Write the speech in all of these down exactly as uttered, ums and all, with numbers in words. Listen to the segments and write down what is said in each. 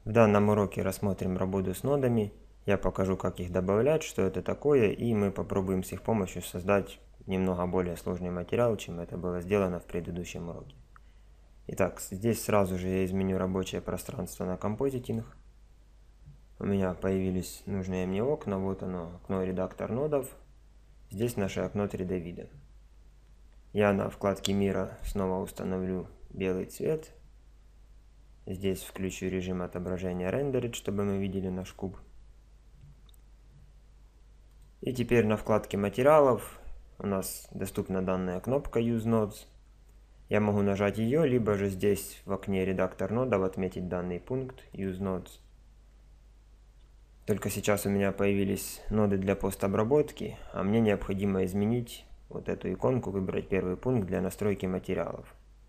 В данном уроке рассмотрим работу с нодами, я покажу, как их добавлять, что это такое, и мы попробуем с их помощью создать немного более сложный материал, чем это было сделано в предыдущем уроке. Итак, здесь сразу же я изменю рабочее пространство на композитинг. У меня появились нужные мне окна, вот оно, окно редактор нодов. Здесь наше окно три дэ вида. Я на вкладке мира снова установлю белый цвет. Здесь включу режим отображения Rendered, чтобы мы видели наш куб. И теперь на вкладке материалов у нас доступна данная кнопка Use Nodes. Я могу нажать ее, либо же здесь в окне редактор нодов отметить данный пункт Use Nodes. Только сейчас у меня появились ноды для постобработки, а мне необходимо изменить вот эту иконку, выбрать первый пункт для настройки материалов.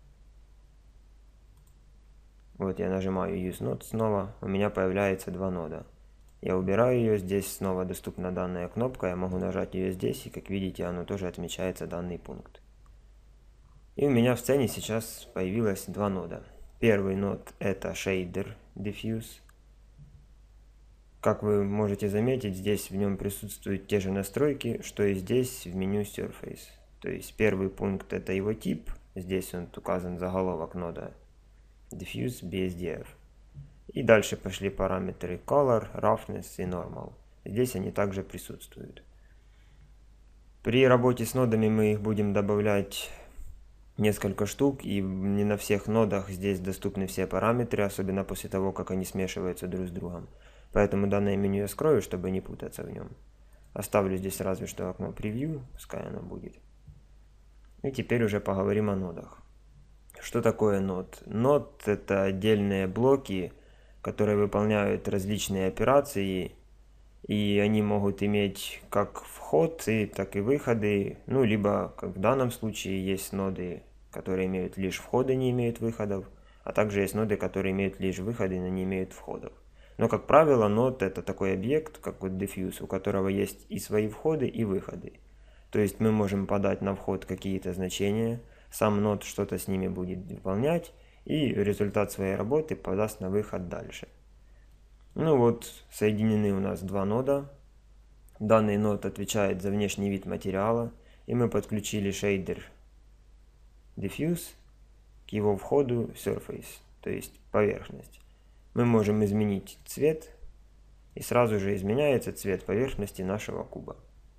Вот я нажимаю Use Node снова, у меня появляется два нода. Я убираю ее, здесь снова доступна данная кнопка, я могу нажать ее здесь, и как видите, оно тоже отмечается данный пункт. И у меня в сцене сейчас появилось два нода. Первый нод это Shader Diffuse. Как вы можете заметить, здесь в нем присутствуют те же настройки, что и здесь в меню Surface. То есть первый пункт это его тип, здесь он указан заголовок нода Diffuse би эс ди эф. И дальше пошли параметры Color, Roughness и Normal. Здесь они также присутствуют. При работе с нодами мы их будем добавлять несколько штук, и не на всех нодах здесь доступны все параметры, особенно после того, как они смешиваются друг с другом. Поэтому данное меню я скрою, чтобы не путаться в нем. Оставлю здесь разве что окно превью, пускай оно будет. И теперь уже поговорим о нодах. Что такое нод? Нод это отдельные блоки, которые выполняют различные операции, и они могут иметь как вход, так и выходы, ну, либо, как в данном случае, есть ноды, которые имеют лишь входы, не имеют выходов, а также есть ноды, которые имеют лишь выходы, но не имеют входов. Но, как правило, нод это такой объект, как вот Diffuse, у которого есть и свои входы, и выходы. То есть мы можем подать на вход какие-то значения, сам нод что-то с ними будет выполнять, и результат своей работы подаст на выход дальше. Ну вот, соединены у нас два нода. Данный нод отвечает за внешний вид материала, и мы подключили Shader Diffuse к его входу Surface, то есть поверхность. Мы можем изменить цвет, и сразу же изменяется цвет поверхности нашего куба.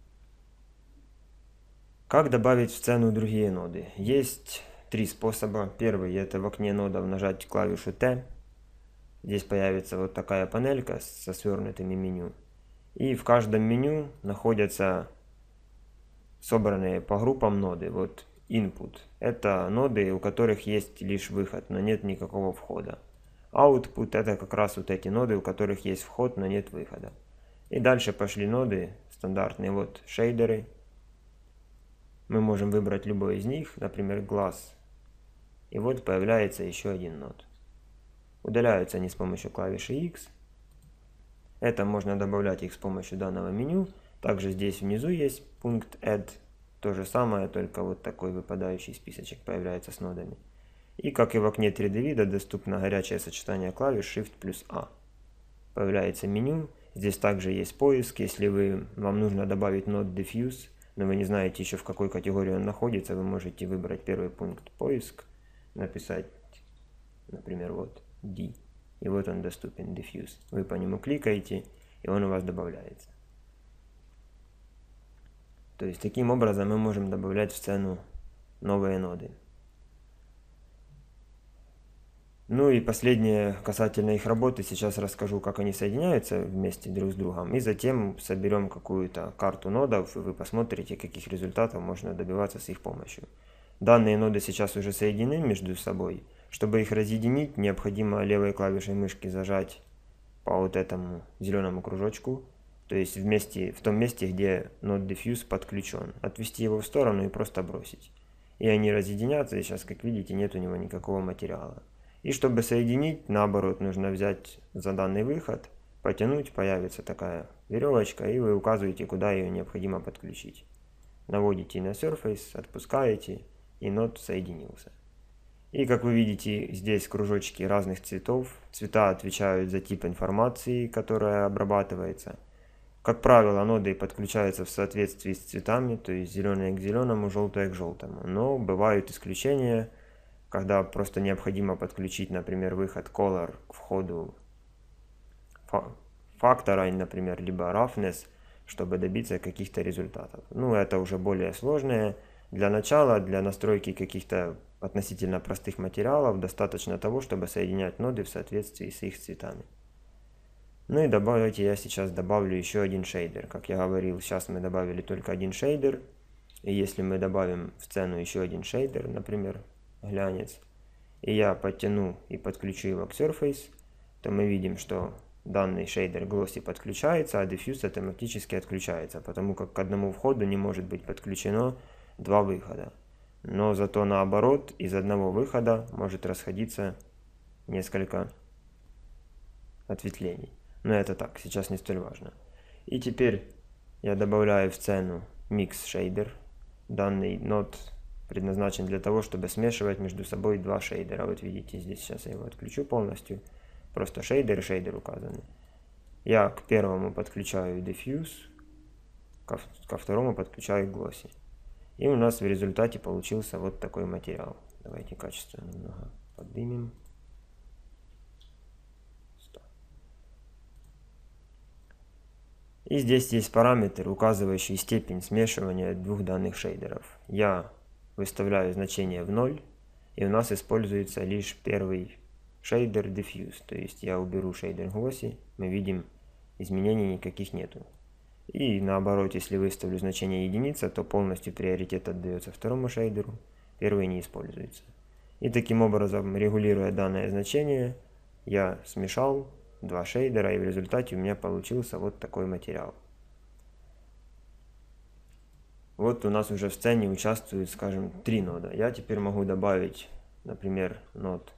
Как добавить в сцену другие ноды? Есть три способа. Первый это в окне нодов нажать клавишу T. Здесь появится вот такая панелька со свернутыми меню. И в каждом меню находятся собранные по группам ноды. Вот Input. Это ноды, у которых есть лишь выход, но нет никакого входа. Output это как раз вот эти ноды, у которых есть вход, но нет выхода. И дальше пошли ноды стандартные. Вот шейдеры. Мы можем выбрать любой из них, например, Glass. И вот появляется еще один нод. Удаляются они с помощью клавиши X. Это можно добавлять их с помощью данного меню. Также здесь внизу есть пункт Add. То же самое, только вот такой выпадающий списочек появляется с нодами. И как и в окне три дэ вида доступно горячее сочетание клавиш Shift плюс A. Появляется меню. Здесь также есть поиск. Если вы, вам нужно добавить нод Diffuse, но вы не знаете еще в какой категории он находится, вы можете выбрать первый пункт поиск, написать, например, вот D, и вот он доступен, Diffuse. Вы по нему кликаете, и он у вас добавляется. То есть таким образом мы можем добавлять в сцену новые ноды. Ну и последнее касательно их работы, сейчас расскажу, как они соединяются вместе друг с другом, и затем соберем какую-то карту нодов, и вы посмотрите, каких результатов можно добиваться с их помощью. Данные ноды сейчас уже соединены между собой. Чтобы их разъединить, необходимо левой клавишей мышки зажать по вот этому зеленому кружочку, то есть вместе, в том месте, где нод Diffuse подключен, отвести его в сторону и просто бросить. И они разъединятся, и сейчас, как видите, нет у него никакого материала. И чтобы соединить, наоборот, нужно взять за данный выход, потянуть, появится такая веревочка, и вы указываете, куда ее необходимо подключить. Наводите на Surface, отпускаете, и нод соединился. И как вы видите, здесь кружочки разных цветов. Цвета отвечают за тип информации, которая обрабатывается. Как правило, ноды подключаются в соответствии с цветами, то есть зеленое к зеленому, желтое к желтому. Но бывают исключения, когда просто необходимо подключить, например, выход color к входу фактора, например, либо roughness, чтобы добиться каких-то результатов. Ну, это уже более сложное. Для начала, для настройки каких-то относительно простых материалов, достаточно того, чтобы соединять ноды в соответствии с их цветами. Ну и добавите, я сейчас добавлю еще один шейдер. Как я говорил, сейчас мы добавили только один шейдер. И если мы добавим в сцену еще один шейдер, например, глянец, и я подтяну и подключу его к Surface, то мы видим, что данный шейдер Glossy подключается, а Diffuse автоматически отключается, потому как к одному входу не может быть подключено два выхода. Но зато наоборот, из одного выхода может расходиться несколько ответвлений. Но это так, сейчас не столь важно. И теперь я добавляю в сцену Mix Shader. Данный нод предназначен для того, чтобы смешивать между собой два шейдера. Вот видите, здесь сейчас я его отключу полностью. Просто шейдер и шейдер указаны. Я к первому подключаю Diffuse, ко, ко второму подключаю Glossy. И у нас в результате получился вот такой материал. Давайте качество немного поднимем. И здесь есть параметр, указывающий степень смешивания двух данных шейдеров. Я выставляю значение в ноль, и у нас используется лишь первый шейдер Diffuse. То есть я уберу шейдер Glossy, мы видим, изменений никаких нету. И наоборот, если выставлю значение единица, то полностью приоритет отдается второму шейдеру, первый не используется. И таким образом, регулируя данное значение, я смешал два шейдера, и в результате у меня получился вот такой материал. Вот у нас уже в сцене участвует, скажем, три нода. Я теперь могу добавить, например, нод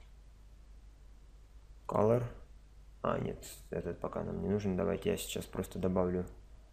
Color. А, нет, этот пока нам не нужен. Давайте я сейчас просто добавлю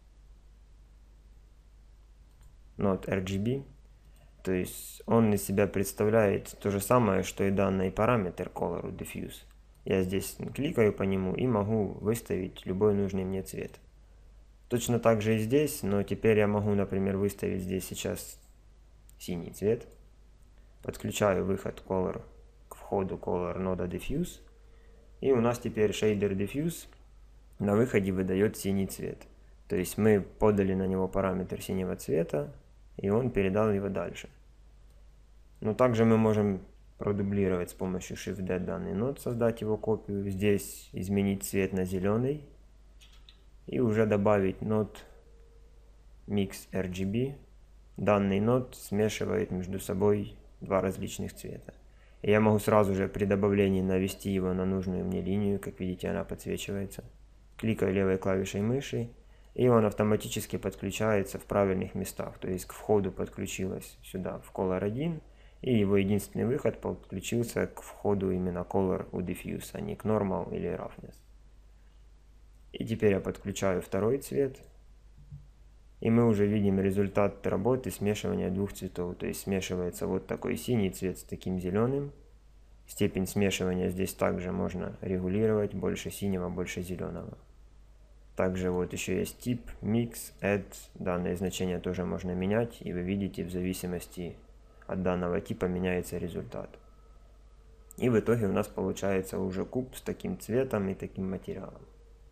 нод эр джи би. То есть он из себя представляет то же самое, что и данный параметр Color Diffuse. Я здесь кликаю по нему и могу выставить любой нужный мне цвет. Точно так же и здесь, но теперь я могу, например, выставить здесь сейчас синий цвет. Подключаю выход Color к входу Color нода Diffuse. И у нас теперь шейдер Diffuse на выходе выдает синий цвет. То есть мы подали на него параметр синего цвета, и он передал его дальше. Но также мы можем продублировать с помощью Shift-D данный нод, создать его копию. Здесь изменить цвет на зеленый. И уже добавить нод Mix эр джи би. Данный нод смешивает между собой два различных цвета. И я могу сразу же при добавлении навести его на нужную мне линию. Как видите, она подсвечивается. Кликаю левой клавишей мыши, и он автоматически подключается в правильных местах. То есть к входу подключилось сюда в Color один, и его единственный выход подключился к входу именно Color у Diffuse, а не к Normal или Roughness. И теперь я подключаю второй цвет, и мы уже видим результат работы смешивания двух цветов. То есть смешивается вот такой синий цвет с таким зеленым. Степень смешивания здесь также можно регулировать, больше синего, больше зеленого. Также вот еще есть тип, Mix, Add, данные значения тоже можно менять, и вы видите, в зависимости от данного типа меняется результат. И в итоге у нас получается уже куб с таким цветом и таким материалом.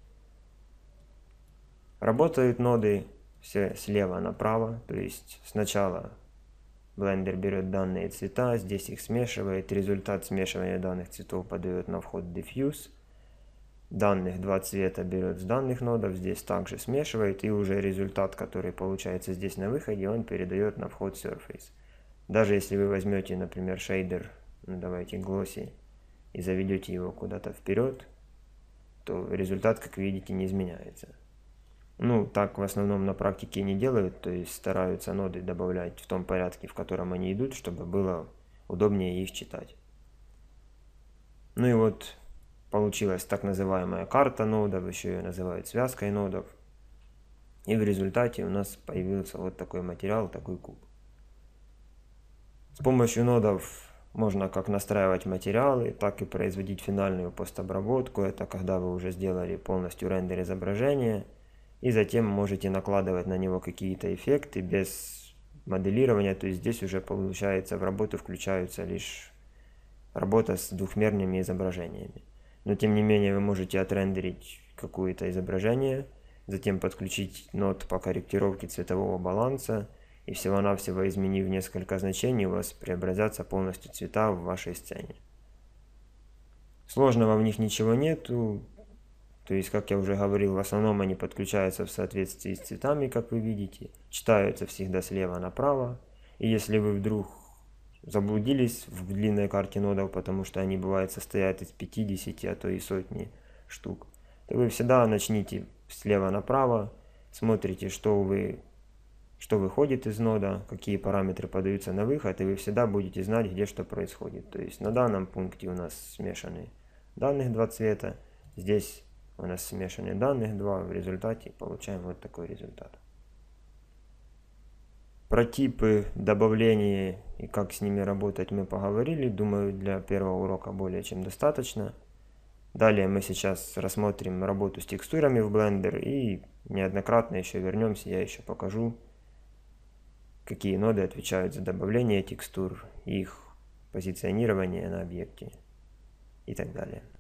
Работают ноды все слева направо, то есть сначала Blender берет данные цвета, здесь их смешивает, результат смешивания данных цветов подает на вход Diffuse. Данных два цвета берет с данных нодов, здесь также смешивает, и уже результат, который получается здесь на выходе, он передает на вход Surface. Даже если вы возьмете, например, шейдер, ну давайте Glossy, и заведете его куда-то вперед, то результат, как видите, не изменяется. Ну, так в основном на практике не делают, то есть стараются ноды добавлять в том порядке, в котором они идут, чтобы было удобнее их читать. Ну и вот получилась так называемая карта нодов, еще ее называют связкой нодов. И в результате у нас появился вот такой материал, такой куб. С помощью нодов Можно как настраивать материалы, так и производить финальную постобработку. Это когда вы уже сделали полностью рендер изображения. И затем можете накладывать на него какие-то эффекты без моделирования. То есть здесь уже получается в работу включаются лишь работа с двухмерными изображениями. Но тем не менее вы можете отрендерить какое-то изображение, затем подключить нод по корректировке цветового баланса, и всего-навсего изменив несколько значений, у вас преобразятся полностью цвета в вашей сцене. Сложного в них ничего нету, то есть, как я уже говорил, в основном они подключаются в соответствии с цветами, как вы видите, читаются всегда слева направо, и если вы вдруг заблудились в длинной карте нодов, потому что они бывают состоят из пятидесяти, а то и сотни штук, то вы всегда начните слева направо, смотрите, что вы что выходит из нода, какие параметры подаются на выход, и вы всегда будете знать, где что происходит. То есть на данном пункте у нас смешаны данных два цвета, здесь у нас смешаны данных два, в результате получаем вот такой результат. Про типы добавления и как с ними работать мы поговорили, думаю, для первого урока более чем достаточно. Далее мы сейчас рассмотрим работу с текстурами в Blender и неоднократно еще вернемся, я еще покажу, какие ноды отвечают за добавление текстур, их позиционирование на объекте и так далее.